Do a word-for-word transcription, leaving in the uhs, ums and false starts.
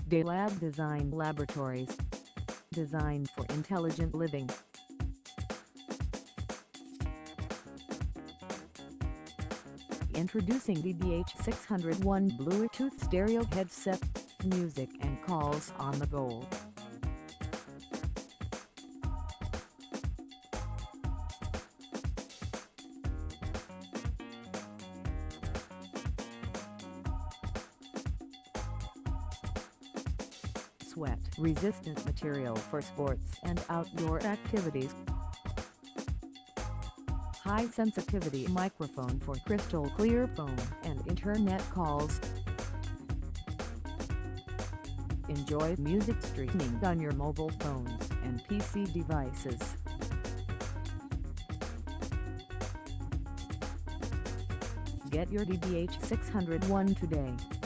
D.LAB Design Laboratories. Designed for intelligent living. Introducing D B H six oh one Bluetooth stereo headset, music and calls on the go. Sweat-resistant material for sports and outdoor activities. High-sensitivity microphone for crystal clear phone and internet calls. Enjoy music streaming on your mobile phones and P C devices. Get your D B H six oh one today.